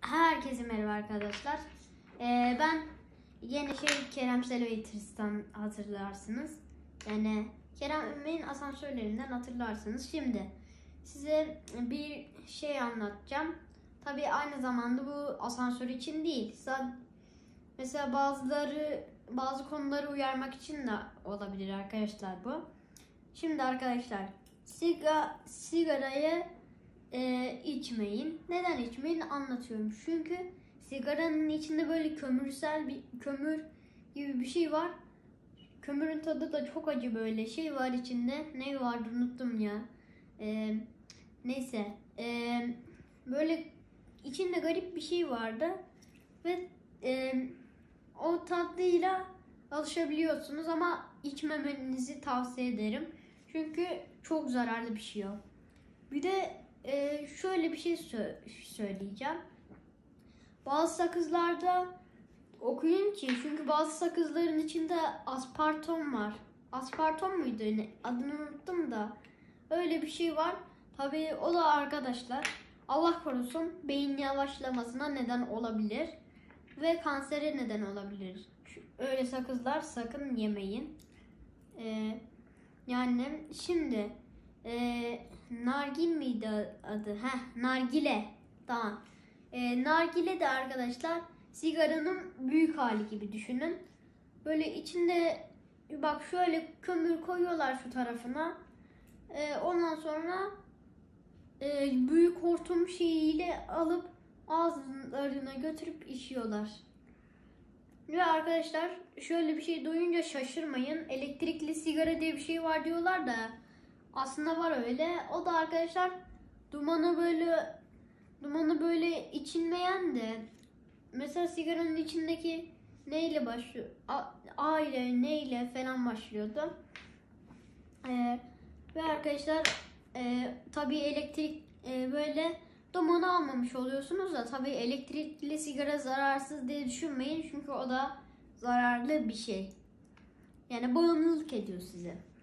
Herkese merhaba arkadaşlar. Ben yine Kerem Selo ve Tristan hatırlarsınız. Yani Kerem'in asansörlerinden hatırlarsınız. Şimdi size bir şey anlatacağım. Tabii aynı zamanda bu asansör için değil. Mesela bazı konuları uyarmak için de olabilir arkadaşlar bu. Şimdi arkadaşlar sigarayı içmeyin. Neden içmeyin anlatıyorum. Çünkü sigaranın içinde böyle kömür gibi bir şey var. Kömürün tadı da çok acı, böyle şey var içinde. Ne vardı unuttum ya. Neyse. Böyle içinde garip bir şey vardı. Ve o tatlıyla alışabiliyorsunuz ama içmemenizi tavsiye ederim. Çünkü çok zararlı bir şey o. Bir de şöyle bir şey söyleyeceğim. Bazı sakızlarda okuyun ki, çünkü bazı sakızların içinde aspartam var. Aspartam muydu? Adını unuttum da. Öyle bir şey var. Tabii o da arkadaşlar, Allah korusun, beyin yavaşlamasına neden olabilir. Ve kansere neden olabilir. Öyle sakızlar sakın yemeyin. Yani şimdi nargil miydi adı? Nargile. Tamam. Nargile de arkadaşlar sigaranın büyük hali gibi düşünün. Böyle içinde bak şöyle kömür koyuyorlar şu tarafına. Ondan sonra büyük hortum şeyiyle alıp ağızlarına götürüp içiyorlar. Ve arkadaşlar şöyle bir şey duyunca şaşırmayın. Elektrikli sigara diye bir şey var diyorlar da aslında var öyle. O da arkadaşlar dumanı böyle içilmeyen de, mesela sigaranın içindeki neyle başlıyor? A ile ne ile falan başlıyordu. Ve arkadaşlar tabii elektrik böyle dumanı almamış oluyorsunuz da, tabii elektrikli sigara zararsız diye düşünmeyin. Çünkü o da zararlı bir şey. Yani bağımlılık ediyor size.